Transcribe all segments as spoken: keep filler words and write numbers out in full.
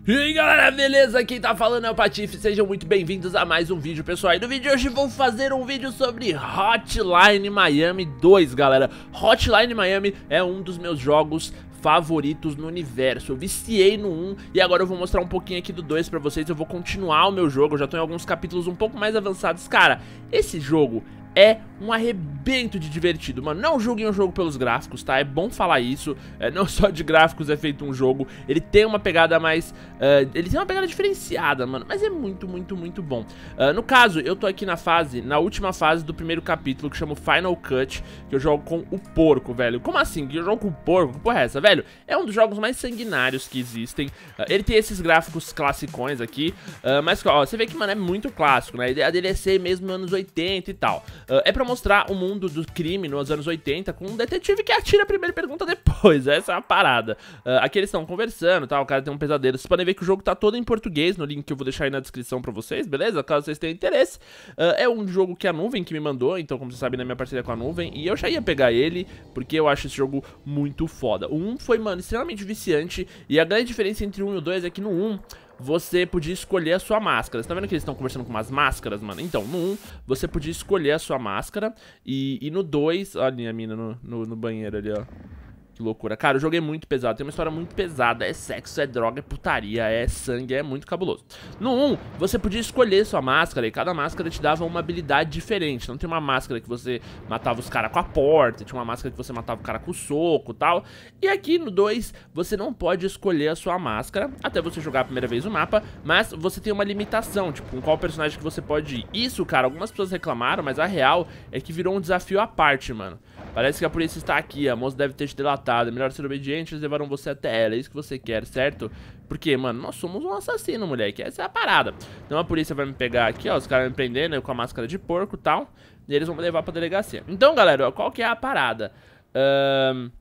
E aí galera, beleza? Quem tá falando é o Patife, sejam muito bem-vindos a mais um vídeo, pessoal. E no vídeo de hoje vou fazer um vídeo sobre Hotline Miami dois, galera. Hotline Miami é um dos meus jogos favoritos no universo. Eu viciei no um e agora eu vou mostrar um pouquinho aqui do dois pra vocês. Eu vou continuar o meu jogo, eu já tô em alguns capítulos um pouco mais avançados. Cara, esse jogo é um arrebento de divertido, mano. Não julguem o jogo pelos gráficos, tá? É bom falar isso. É, não só de gráficos é feito um jogo. Ele tem uma pegada mais... Uh, ele tem uma pegada diferenciada, mano. Mas é muito, muito, muito bom. Uh, no caso, eu tô aqui na fase, na última fase do primeiro capítulo, que chama Final Cut, que eu jogo com o porco, velho. Como assim? Que eu jogo com o porco? Que porra é essa, velho? É um dos jogos mais sanguinários que existem. Uh, ele tem esses gráficos classicões aqui. Uh, mas, ó, você vê que, mano, é muito clássico, né? A ideia dele é ser mesmo anos oitenta e tal. Uh, é pra mostrar o mundo do crime nos anos oitenta com um detetive que atira a primeira pergunta depois. Essa é a parada. Uh, aqui eles estão conversando, tá? O cara tem um pesadelo. Vocês podem ver que o jogo tá todo em português no link que eu vou deixar aí na descrição pra vocês, beleza? Caso vocês tenham interesse. Uh, é um jogo que a Nuvem que me mandou, então como vocês sabem, na minha parceria com a Nuvem. E eu já ia pegar ele, porque eu acho esse jogo muito foda. O um foi, mano, extremamente viciante. E a grande diferença entre o um e o dois é que no um... você podia escolher a sua máscara. Você tá vendo que eles estão conversando com umas máscaras, mano? Então, no um, você podia escolher a sua máscara. E, e no dois, olha a mina no, no, no banheiro ali, ó. Que loucura. Cara, o jogo é muito pesado, tem uma história muito pesada. É sexo, é droga, é putaria, é sangue, é muito cabuloso. No um, você podia escolher sua máscara e cada máscara te dava uma habilidade diferente. Não tem uma máscara que você matava os caras com a porta, tinha uma máscara que você matava o cara com o soco e tal. E aqui no dois, você não pode escolher a sua máscara até você jogar a primeira vez o mapa, mas você tem uma limitação, tipo, com qual personagem que você pode ir. Isso, cara, algumas pessoas reclamaram, mas a real é que virou um desafio à parte, mano. Parece que a polícia está aqui, a moça deve ter te delatado, é melhor ser obediente, eles levaram você até ela, é isso que você quer, certo? Porque, mano, nós somos um assassino, moleque, essa é a parada. Então a polícia vai me pegar aqui, ó, os caras me prendendo, eu com a máscara de porco e tal, e eles vão me levar pra delegacia. Então, galera, ó, qual que é a parada? Ahn... Um...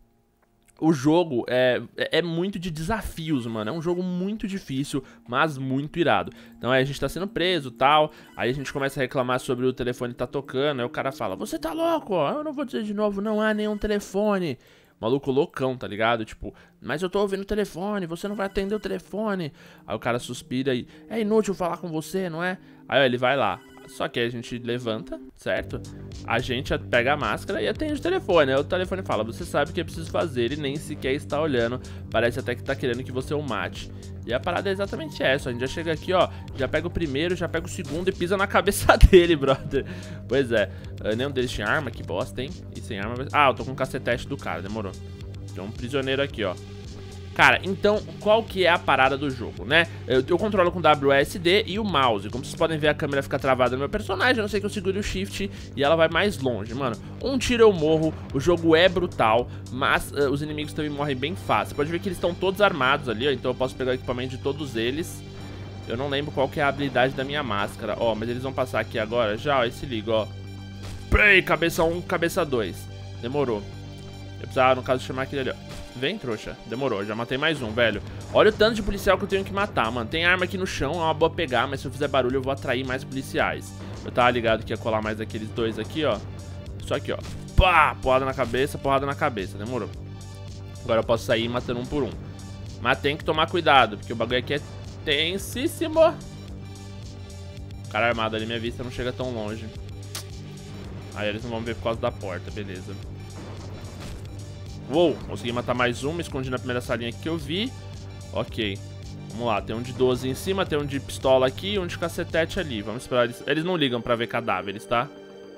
O jogo é, é muito de desafios, mano. É um jogo muito difícil, mas muito irado. Então aí a gente tá sendo preso e tal. Aí a gente começa a reclamar sobre o telefone tá tocando. Aí o cara fala, você tá louco? Eu não vou dizer de novo, não há nenhum telefone. Maluco loucão, tá ligado? Tipo, mas eu tô ouvindo o telefone, você não vai atender o telefone. Aí o cara suspira e, é inútil falar com você, não é? Aí ó, ele vai lá. Só que a gente levanta, certo? A gente pega a máscara e atende o telefone. Aí o telefone fala, você sabe o que é preciso fazer e nem sequer está olhando. Parece até que tá querendo que você o mate. E a parada é exatamente essa. A gente já chega aqui, ó, já pega o primeiro, já pega o segundo e pisa na cabeça dele, brother. Pois é, uh, nenhum deles tinha arma, que bosta, hein? E sem arma... Ah, eu tô com o cacetete do cara, demorou. Tem um prisioneiro aqui, ó. Cara, então, qual que é a parada do jogo, né? Eu, eu controlo com W A S D e o mouse. Como vocês podem ver, a câmera fica travada no meu personagem. A não sei que eu segure o shift e ela vai mais longe, mano. Um tiro eu morro, o jogo é brutal, mas uh, os inimigos também morrem bem fácil. Você pode ver que eles estão todos armados ali, ó. Então eu posso pegar o equipamento de todos eles. Eu não lembro qual que é a habilidade da minha máscara. Ó, mas eles vão passar aqui agora já, ó, e se liga, ó. Play, cabeça um, cabeça dois. Demorou. Eu precisava, no caso, chamar aquele ali, ó. Vem, trouxa. Demorou, já matei mais um, velho. Olha o tanto de policial que eu tenho que matar, mano. Tem arma aqui no chão, é uma boa pegar, mas se eu fizer barulho eu vou atrair mais policiais. Eu tava ligado que ia colar mais aqueles dois aqui, ó. Só aqui, ó. Pá! Porrada na cabeça, porrada na cabeça. Demorou. Agora eu posso sair matando um por um. Mas tem que tomar cuidado, porque o bagulho aqui é tensíssimo. O cara armado ali, minha vista não chega tão longe. Aí eles não vão ver por causa da porta, beleza. Uou, consegui matar mais um, me escondi na primeira salinha que eu vi. Ok, vamos lá, tem um de doze em cima, tem um de pistola aqui e um de cacetete ali. Vamos esperar, eles, eles não ligam pra ver cadáveres, tá?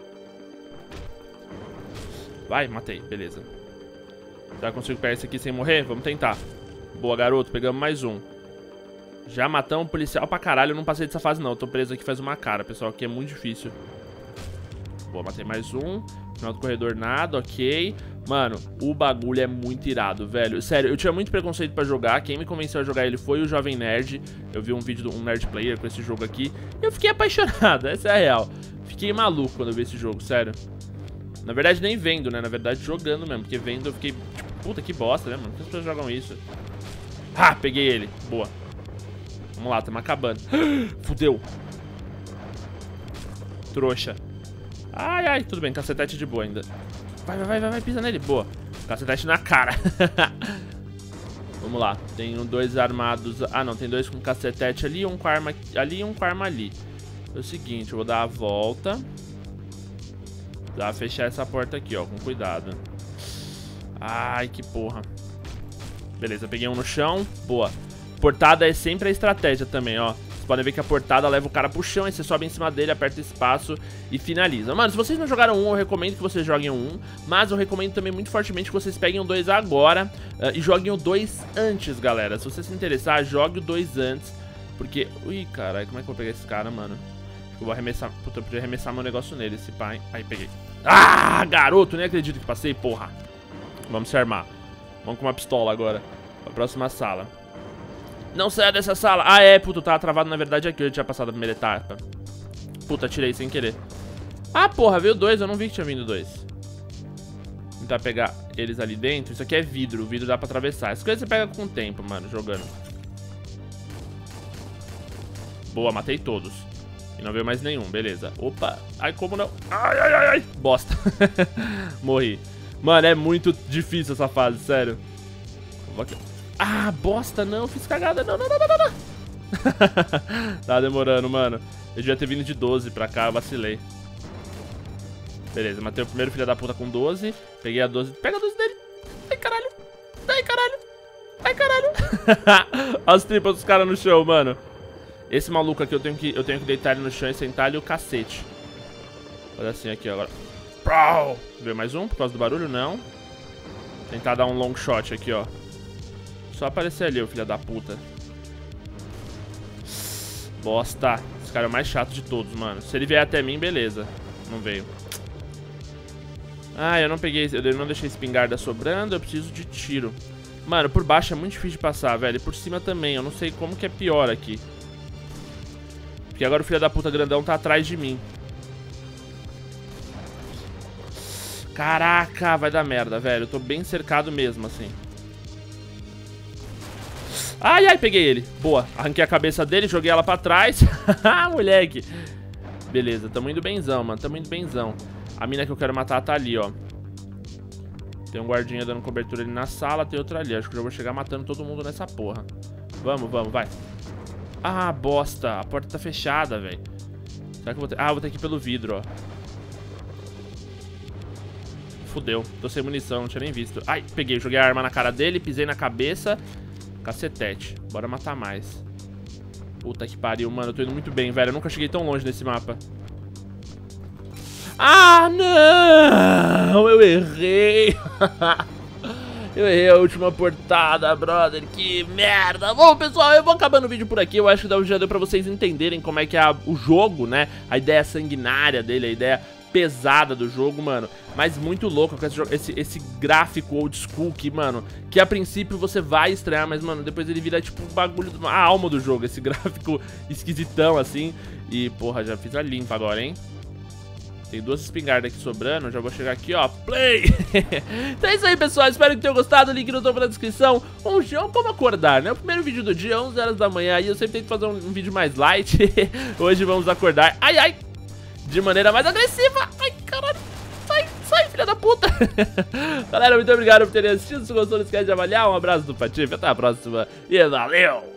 Vai, matei, beleza. Já consigo pegar esse aqui sem morrer? Vamos tentar. Boa, garoto, pegamos mais um. Já matamos um policial pra caralho, eu não passei dessa fase não. Eu tô preso aqui faz uma cara, pessoal, aqui é muito difícil. Boa, matei mais um. Final do corredor nada, ok. Mano, o bagulho é muito irado, velho. Sério, eu tinha muito preconceito pra jogar. Quem me convenceu a jogar ele foi o Jovem Nerd. Eu vi um vídeo de um Nerd Player com esse jogo aqui e eu fiquei apaixonado, essa é a real. Fiquei maluco quando eu vi esse jogo, sério. Na verdade nem vendo, né, na verdade jogando mesmo. Porque vendo eu fiquei, tipo, puta que bosta, né, mano. Por que as pessoas jogam isso? Ah, peguei ele, boa. Vamos lá, estamos acabando. Fudeu. Trouxa. Ai, ai, tudo bem, cacetete de boa ainda. Vai, vai, vai, vai, pisa nele, boa. Cacetete na cara. Vamos lá, tenho dois armados. Ah não, tem dois com cacetete ali, um com arma ali e um com arma ali. É o seguinte, eu vou dar a volta. Dá fechar essa porta aqui, ó, com cuidado. Ai, que porra. Beleza, peguei um no chão. Boa. Portada é sempre a estratégia também, ó. Vocês podem ver que a portada leva o cara pro chão, aí você sobe em cima dele, aperta espaço e finaliza. Mano, se vocês não jogaram um, eu recomendo que vocês joguem um. Mas eu recomendo também muito fortemente que vocês peguem o dois agora uh, e joguem o dois antes, galera. Se você se interessar, jogue o dois antes. Porque... Ui, caralho, como é que eu vou pegar esse cara, mano? Acho que eu vou arremessar... Puta, eu podia arremessar meu negócio nele, esse pai. Aí, peguei. Ah, garoto, nem acredito que passei, porra. Vamos se armar. Vamos com uma pistola agora. Pra próxima sala. Não saia dessa sala. Ah, é, puta, eu tava travado na verdade aqui. Eu tinha passado a primeira etapa. Puta, tirei sem querer. Ah, porra, veio dois. Eu não vi que tinha vindo dois. Vou tentar pegar eles ali dentro. Isso aqui é vidro. O vidro dá pra atravessar. Essas coisas você pega com o tempo, mano, jogando. Boa, matei todos. E não veio mais nenhum, beleza. Opa, ai, como não? Ai, ai, ai, ai. Bosta. Morri. Mano, é muito difícil essa fase, sério. Vou aqui. Ah, bosta, não, fiz cagada, não, não, não, não, não. Tá demorando, mano. Eu devia ter vindo de doze pra cá, eu vacilei. Beleza, matei o primeiro filho da puta com doze. Peguei a doze, pega a doze dele. Ai, caralho, ai, caralho, ai, caralho. Olha as tripas dos caras no chão, mano. Esse maluco aqui, eu tenho que, eu tenho que deitar ele no chão e sentar ele o cacete. Olha assim aqui, agora. Prau! Veio mais um, por causa do barulho, não. Tentar dar um long shot aqui, ó. Só aparecer ali, o filho da puta. Bosta. Esse cara é o mais chato de todos, mano. Se ele vier até mim, beleza. Não veio. Ah, eu não peguei... Eu não deixei espingarda sobrando. Eu preciso de tiro. Mano, por baixo é muito difícil de passar, velho. E por cima também. Eu não sei como que é pior aqui. Porque agora o filho da puta grandão tá atrás de mim. Caraca, vai dar merda, velho. Eu tô bem cercado mesmo, assim. Ai, ai, peguei ele. Boa, arranquei a cabeça dele, joguei ela pra trás. Moleque. Beleza, tamo indo benzão, mano. Tamo indo benzão. A mina que eu quero matar tá ali, ó. Tem um guardinha dando cobertura ali na sala. Tem outro ali, acho que eu já vou chegar matando todo mundo nessa porra. Vamos, vamos, vai. Ah, bosta, a porta tá fechada, velho. Será que eu vou ter... Ah, eu vou ter que ir pelo vidro, ó. Fudeu, tô sem munição, não tinha nem visto. Ai, peguei, joguei a arma na cara dele, pisei na cabeça. Cacetete, bora matar mais. Puta que pariu, mano, eu tô indo muito bem, velho. Eu nunca cheguei tão longe nesse mapa. Ah, não! Eu errei. Eu errei a última portada, brother. Que merda. Bom, pessoal, eu vou acabando o vídeo por aqui. Eu acho que já deu pra vocês entenderem como é que é a, o jogo, né? A ideia sanguinária dele, a ideia pesada do jogo, mano. Mas muito louco com esse, esse, esse gráfico old school que, mano, que a princípio você vai estranhar, mas, mano, depois ele vira, tipo, o bagulho, do, a alma do jogo. Esse gráfico esquisitão, assim. E, porra, já fiz a limpa agora, hein? Tem duas espingardas aqui sobrando, já vou chegar aqui, ó, play! Então é isso aí, pessoal, espero que tenham gostado, link no topo da descrição. Um dia, como acordar, né? O primeiro vídeo do dia, onze horas da manhã, e eu sempre tento fazer um, um vídeo mais light. Hoje vamos acordar, ai, ai, de maneira mais agressiva. Ai, caralho, sai, sai, filha da puta. Galera, muito obrigado por terem assistido, se gostou, não esquece de avaliar, um abraço do Patife, até a próxima, e valeu!